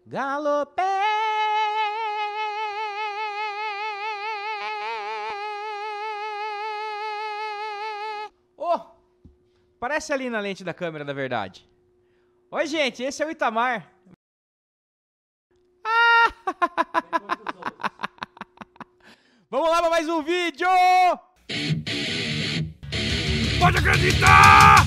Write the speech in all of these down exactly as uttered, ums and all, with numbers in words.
Galopei. Oh, parece ali na lente da câmera da verdade. Oi, gente, esse é o Itamar. Ah! Vamos lá para mais um vídeo! Pode acreditar!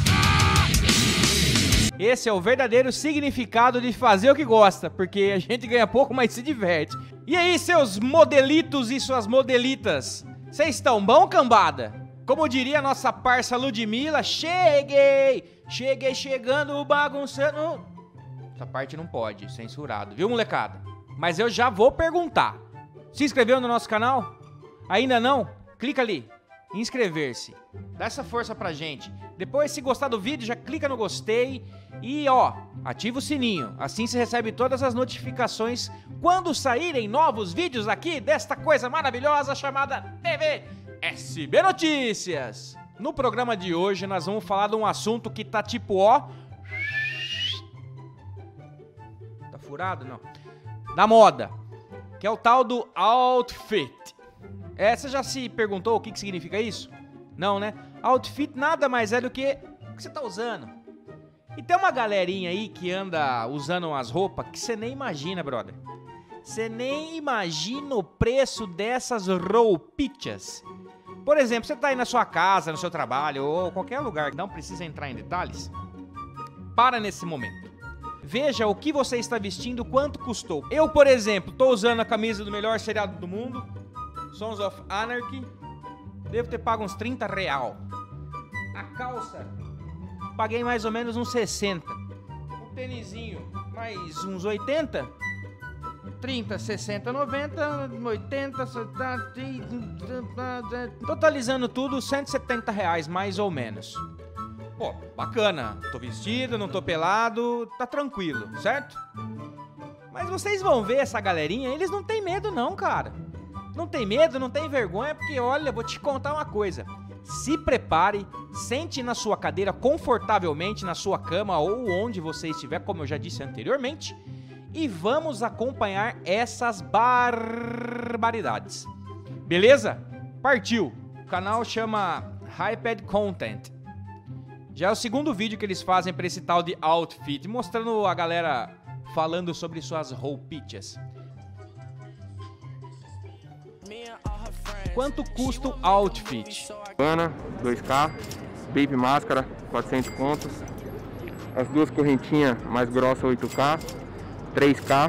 Esse é o verdadeiro significado de fazer o que gosta, porque a gente ganha pouco, mas se diverte. E aí, seus modelitos e suas modelitas? Vocês estão bom, cambada? Como diria a nossa parça Ludmilla, cheguei! Cheguei chegando, bagunçando... Essa parte não pode, censurado, viu, molecada? Mas eu já vou perguntar. Se inscreveu no nosso canal? Ainda não? Clica ali, inscrever-se. Dá essa força pra gente. Depois, se gostar do vídeo, já clica no gostei. E ó, ativa o sininho. Assim você recebe todas as notificações quando saírem novos vídeos aqui desta coisa maravilhosa chamada T V S B Notícias. No programa de hoje, nós vamos falar de um assunto que tá tipo ó... Tá furado? Não. Da moda. Que é o tal do outfit. É, você já se perguntou o que, que significa isso? Não, né? Outfit nada mais é do que o que você tá usando. E tem uma galerinha aí que anda usando umas roupas que você nem imagina, brother. Você nem imagina o preço dessas roupichas. Por exemplo, você tá aí na sua casa, no seu trabalho ou qualquer lugar que não precisa entrar em detalhes. Para nesse momento. Veja o que você está vestindo, quanto custou. Eu, por exemplo, tô usando a camisa do melhor seriado do mundo, Sons of Anarchy. Devo ter pago uns trinta real. A calça, paguei mais ou menos uns sessenta. O tênisinho, mais uns oitenta. trinta, sessenta, noventa, oitenta, setenta... Totalizando tudo, cento e setenta reais, mais ou menos. Pô, bacana. Tô vestido, não tô pelado, tá tranquilo, certo? Mas vocês vão ver essa galerinha, eles não tem medo não, cara. Não tem medo, não tem vergonha, porque olha, vou te contar uma coisa. Se prepare, sente na sua cadeira confortavelmente, na sua cama ou onde você estiver, como eu já disse anteriormente, e vamos acompanhar essas barbaridades. Beleza? Partiu! O canal chama Hyped Content. Já é o segundo vídeo que eles fazem para esse tal de outfit, mostrando a galera falando sobre suas roupichas. Quanto custa o outfit? Pana, dois K, Baby Máscara, quatrocentos contos. As duas correntinhas mais grossas, oito K, três K.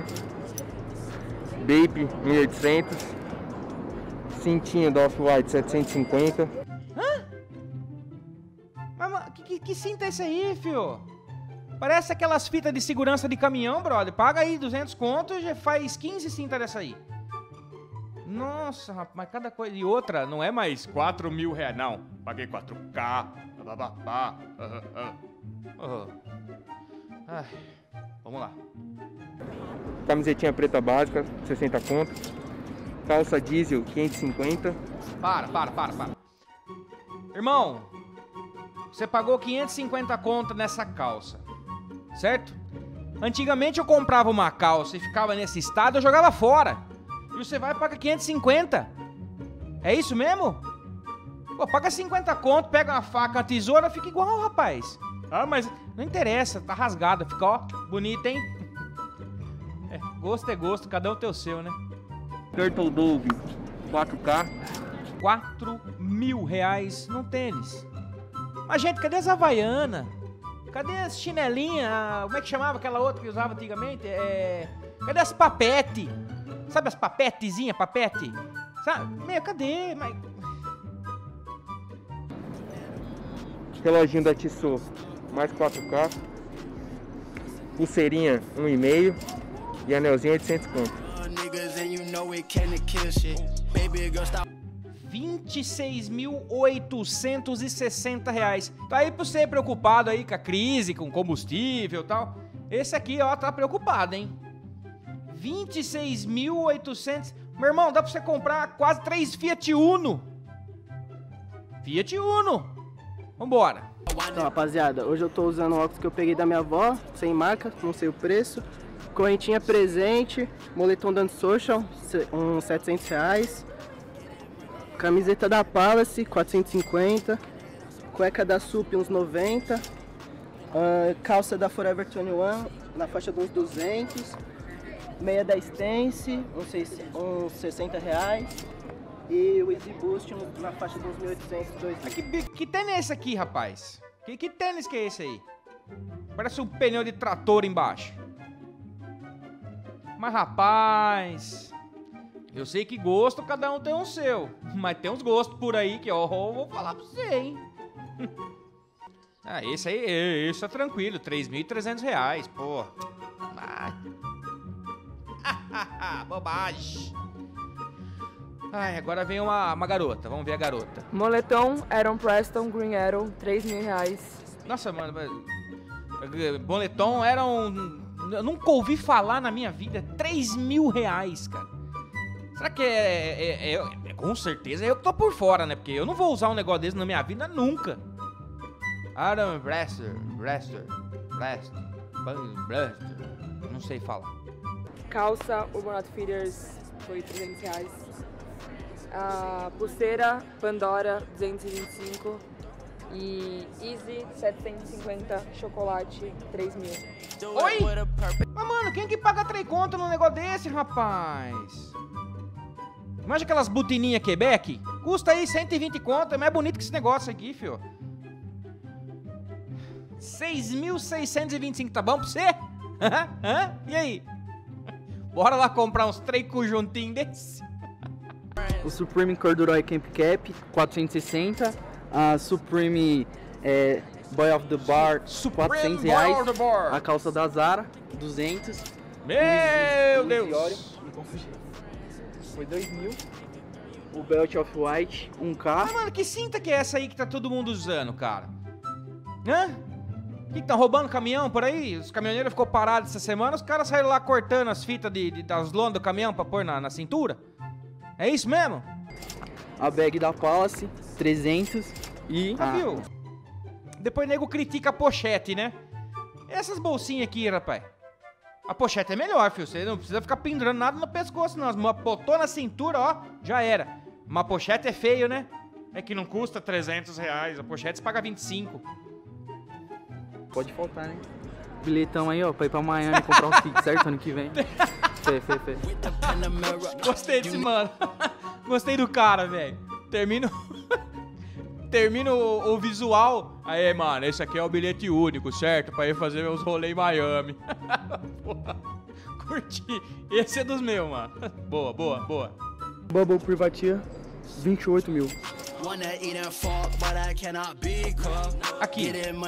Baby, mil e oitocentos. Cintinho da Off-White, setecentos e cinquenta. Hã? Mas que, que, que cinta é esse aí, fio? Parece aquelas fitas de segurança de caminhão, brother. Paga aí duzentos contos e já faz quinze cintas dessa aí. Nossa, rapaz, mas cada coisa... E outra, não é mais quatro mil reais, não. Paguei quatro K. Bababá, uh, uh, uh. Ai, vamos lá. Camisetinha preta básica, sessenta contos. Calça diesel, quinhentos e cinquenta. Para, para, para, para. Irmão, você pagou quinhentos e cinquenta conto nessa calça, certo? Antigamente eu comprava uma calça e ficava nesse estado, eu jogava fora. E você vai e paga quinhentos e cinquenta. É isso mesmo? Pô, paga cinquenta conto, pega uma faca, uma tesoura, fica igual, rapaz. Ah, mas não interessa, tá rasgada, fica, ó, bonita, hein? É, gosto é gosto, cada um tem o seu, né? Turtle Dove, quatro K. quatro mil reais num tênis. Mas, gente, cadê as Havaianas? Cadê as chinelinhas? Como é que chamava aquela outra que usava antigamente? É... Cadê as papete? Sabe as papetezinhas, papete? Sabe? Meu, cadê? Mas... Reloginho da Tissot, mais quatro K. Pulseirinha, um e meio. E anelzinho, oitocentos conto. vinte e seis mil oitocentos e sessenta reais. Tá aí pra você preocupado aí com a crise, com combustível e tal. Esse aqui, ó, tá preocupado, hein? vinte e seis mil e oitocentos. Meu irmão, dá pra você comprar quase três Fiat Uno. Fiat Uno. Vambora. Então, rapaziada, hoje eu tô usando o óculos que eu peguei da minha avó, sem marca, não sei o preço. Correntinha presente, moletom dando social, uns setecentos reais. Camiseta da Palace, quatrocentos e cinquenta. Cueca da Sup, uns noventa. Uh, calça da Forever vinte e um, na faixa de uns duzentos. Meia da Stance, uns, uns sessenta reais. E o Easy Boost na faixa de uns mil e oitocentos, dois mil. Que, que tênis é esse aqui, rapaz? Que, que tênis que é esse aí? Parece um pneu de trator embaixo. Mas, rapaz, eu sei que gosto cada um tem um seu. Mas tem uns gostos por aí que, ó, eu vou falar pra você, hein? Ah, esse aí, esse é tranquilo, três mil e trezentos reais, pô. Ah. Bobagem. Ai, agora vem uma, uma garota, vamos ver a garota. Moletom Aaron Preston Green Arrow, três mil reais. Nossa, mano, moletom era um... Eu nunca ouvi falar na minha vida. três mil reais, cara. Será que é, é, é, é... Com certeza eu que tô por fora, né? Porque eu não vou usar um negócio desse na minha vida nunca. Aaron Brester, Brester, Brester, Brester. Não sei falar. Calça Urban Outfitters foi trezentos reais. A pulseira Pandora duzentos e vinte e cinco. E Easy setecentos e cinquenta, chocolate três mil. Oi? Mas mano, quem que paga três conto num negócio desse, rapaz? Imagina aquelas botininhas Quebec. Custa aí cento e vinte conto, é mais bonito que esse negócio aqui, fio. seis mil seiscentos e vinte e cinco, tá bom pra você? Hã? E aí? Bora lá comprar uns três conjuntinhos desse? O Supreme Corduroy Camp Cap, quatrocentos e sessenta. A Supreme é, Boy of the Bar, quatrocentos reais. A calça da Zara, duzentos. Meu Deus! Foi dois mil. O Belt of White, um K. Ah, mano, que cinta que é essa aí que tá todo mundo usando, cara? Hã? Que que tá roubando caminhão por aí? Os caminhoneiros ficou parados essa semana, os caras saíram lá cortando as fitas de, de, das lonas do caminhão pra pôr na, na cintura? É isso mesmo? A bag da Palace, trezentos e... Ah, viu? Depois o nego critica a pochete, né? Essas bolsinhas aqui, rapaz. A pochete é melhor, filho. Você não precisa ficar pendurando nada no pescoço, não. Uma botou na cintura, ó, já era. Uma pochete é feio, né? É que não custa trezentos reais. A pochete você paga vinte e cinco. Pode faltar, né? Bilhetão aí, ó, pra ir pra Miami comprar um kit, certo? Ano que vem. Fê, fê, fê. Gostei desse mano. Gostei do cara, velho. Termino... Termino o, o visual. Aí, mano, esse aqui é o bilhete único, certo? Pra ir fazer meus rolês em Miami. Porra, curti. Esse é dos meus, mano. Boa, boa, boa. Bubble Privatia, vinte e oito mil. Aqui.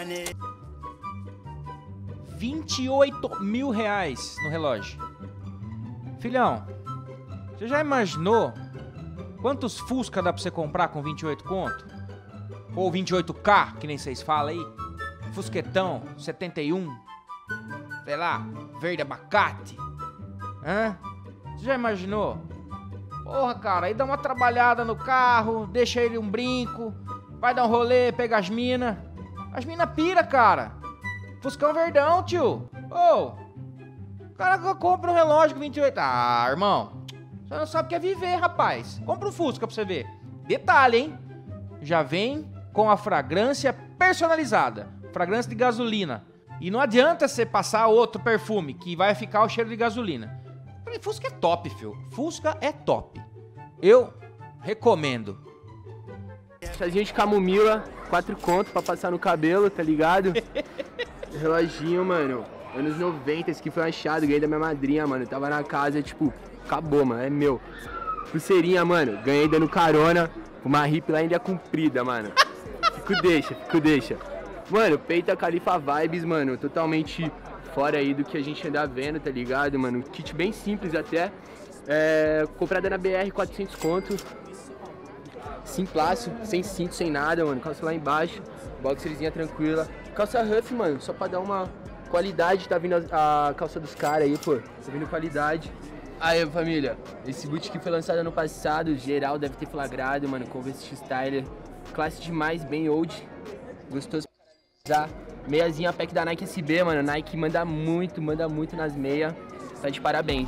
vinte e oito mil reais no relógio. Filhão, você já imaginou quantos Fusca dá pra você comprar com vinte e oito conto? Ou vinte e oito K, que nem vocês falam aí. Fusquetão, setenta e um. Sei lá, verde abacate. Hã? Você já imaginou? Porra, cara, aí dá uma trabalhada no carro, deixa ele um brinco, vai dar um rolê, pega as minas. As minas pira, cara. Fuscão verdão, tio. Ô, oh, o cara compra um relógio com vinte e oito. Ah, irmão, você não sabe o que é viver, rapaz. Compra um Fusca pra você ver. Detalhe, hein? Já vem com a fragrância personalizada. Fragrância de gasolina. E não adianta você passar outro perfume que vai ficar o cheiro de gasolina. Fusca é top, filho. Fusca é top. Eu recomendo. Chazinho de camomila, quatro conto pra passar no cabelo, tá ligado? Reloginho, mano. Anos noventa, esse aqui foi achado, ganhei da minha madrinha, mano. Tava na casa, tipo, acabou, mano, é meu. Pulseirinha, mano, ganhei dando carona. Uma hippie lá ainda comprida, mano. Fico deixa, fico deixa. Mano, Peita Califa Vibes, mano, totalmente fora aí do que a gente anda vendo, tá ligado, mano? Kit bem simples até. É, comprada na B R, quatrocentos conto. Simplaço, sem cinto, sem nada, mano. Calça lá embaixo, boxerzinha tranquila. Calça Huff, mano, só pra dar uma qualidade. Tá vindo a, a calça dos caras aí, pô. Tá vindo qualidade. Aí, família, esse boot que foi lançado ano passado, geral deve ter flagrado, mano, Converse X-Styler, classe demais, bem old, gostoso pra usar. Meiazinha pack da Nike S B, mano, Nike manda muito, manda muito nas meias, Tá de parabéns.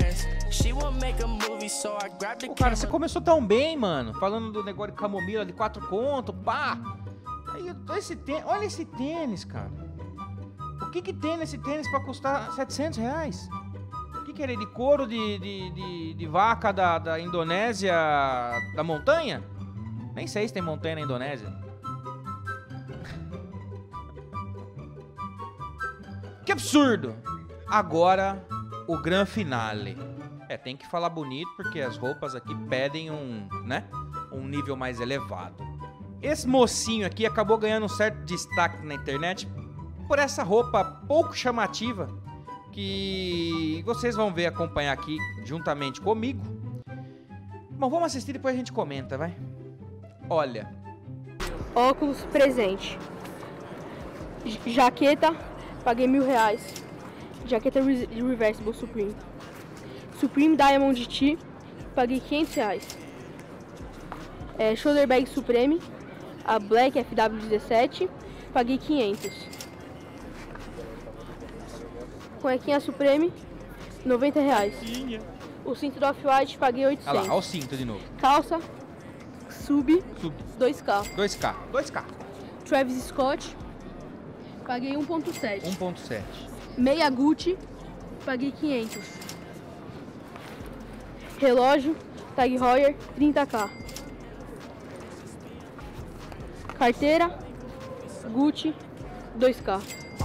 Pô, cara, você começou tão bem, mano. Falando do negócio de camomila de quatro conto, pá. Aí, esse tênis, olha esse tênis, cara. O que que tem nesse tênis pra custar setecentos reais? O que que era de couro de, de, de, de vaca da, da Indonésia, da montanha? Nem sei se tem montanha na Indonésia. Que absurdo! Agora, o gran finale. É, tem que falar bonito porque as roupas aqui pedem um, né, um nível mais elevado. Esse mocinho aqui acabou ganhando um certo destaque na internet por essa roupa pouco chamativa que vocês vão ver acompanhar aqui juntamente comigo. Bom, vamos assistir e depois a gente comenta, vai? Olha. Óculos presente. J jaqueta, paguei mil reais. Jaqueta re Reversible Supreme. Supreme Diamond T, paguei quinhentos reais. É, shoulder Bag Supreme, a Black F W dezessete, paguei quinhentos. Cuequinha Supreme, noventa reais. O cinto do Off-White, paguei oitocentos. Olha lá, olha o cinto de novo. Calça, Sub, Sub. dois K. dois K, dois K. Travis Scott, paguei um ponto sete. um ponto sete. Meia Gucci, paguei quinhentos. Relógio, Tag Heuer, trinta K. Carteira, Gucci, dois K.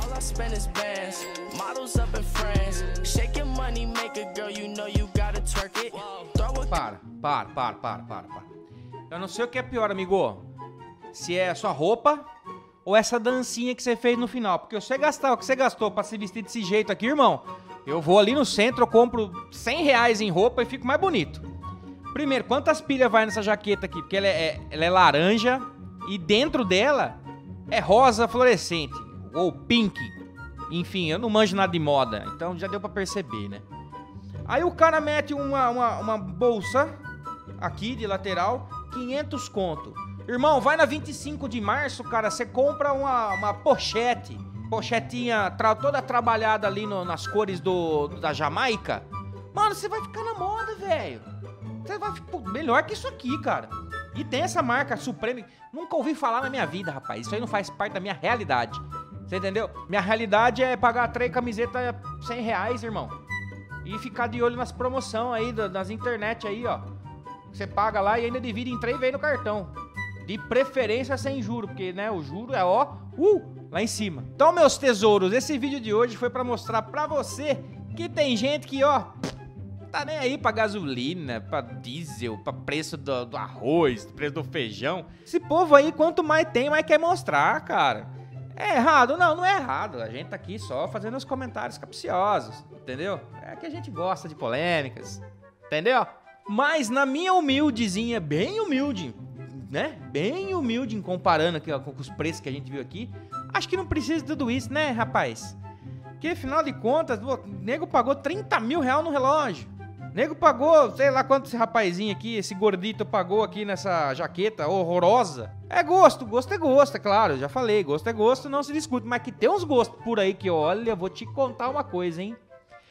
Para, para, para, para, para, para. Eu não sei o que é pior, amigo. Se é a sua roupa ou essa dancinha que você fez no final. Porque você gastar o que você gastou pra se vestir desse jeito aqui, irmão, eu vou ali no centro, eu compro cem reais em roupa e fico mais bonito. Primeiro, quantas pilhas vai nessa jaqueta aqui? Porque ela é, ela é laranja e dentro dela é rosa fluorescente. Ou pink. Enfim, eu não manjo nada de moda. Então já deu pra perceber, né? Aí o cara mete uma, uma, uma bolsa aqui de lateral, quinhentos conto. Irmão, vai na vinte e cinco de março, cara, você compra uma, uma pochete. Pochetinha tra toda trabalhada ali no, nas cores do, da Jamaica. Mano, você vai ficar na moda, velho. Você vai ficar melhor que isso aqui, cara. E tem essa marca Supreme. Nunca ouvi falar na minha vida, rapaz. Isso aí não faz parte da minha realidade. Você entendeu? Minha realidade é pagar três camisetas cem reais, irmão. E ficar de olho nas promoções aí, das internet aí, ó. Você paga lá e ainda divide em três vezes no cartão. De preferência sem juro, porque, né, o juro é, ó, uh, lá em cima. Então, meus tesouros, esse vídeo de hoje foi pra mostrar pra você que tem gente que, ó, tá nem aí pra gasolina, pra diesel, pra preço do, do arroz, preço do feijão. Esse povo aí, quanto mais tem, mais quer mostrar, cara. É errado? Não, não é errado. A gente tá aqui só fazendo os comentários capciosos, entendeu? É que a gente gosta de polêmicas, entendeu? Mas na minha humildezinha, bem humilde, né? Bem humilde em comparando aqui, ó, com os preços que a gente viu aqui, acho que não precisa de tudo isso, né, rapaz? Porque, afinal de contas, o nego pagou trinta mil reais no relógio. O nego pagou, sei lá quanto esse rapazinho aqui, esse gordito pagou aqui nessa jaqueta horrorosa. É gosto, gosto é gosto, é claro, eu já falei, gosto é gosto, não se discute. Mas que tem uns gostos por aí que, olha, eu vou te contar uma coisa, hein?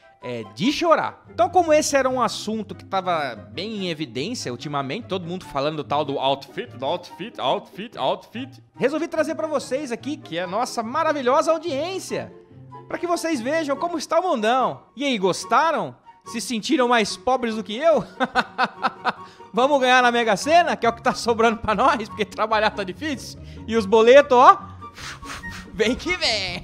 É de chorar. Então, como esse era um assunto que tava bem em evidência ultimamente, todo mundo falando do tal do outfit, do outfit, outfit, outfit, resolvi trazer pra vocês aqui, que é a nossa maravilhosa audiência, pra que vocês vejam como está o mundão. E aí, gostaram? Se sentiram mais pobres do que eu? Vamos ganhar na Mega Sena, que é o que tá sobrando pra nós, porque trabalhar tá difícil. E os boletos, ó, vem que vem.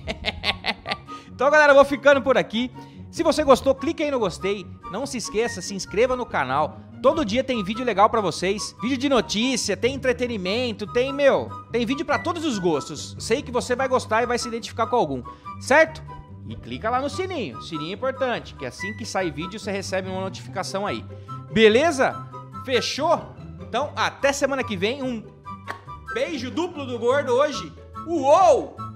Então, galera, eu vou ficando por aqui. Se você gostou, clique aí no gostei. Não se esqueça, se inscreva no canal. Todo dia tem vídeo legal pra vocês. Vídeo de notícia, tem entretenimento, tem, meu, tem vídeo pra todos os gostos. Sei que você vai gostar e vai se identificar com algum, certo? E clica lá no sininho. Sininho é importante, que assim que sai vídeo você recebe uma notificação aí. Beleza? Fechou? Então, até semana que vem. Um beijo duplo do gordo hoje. Uou!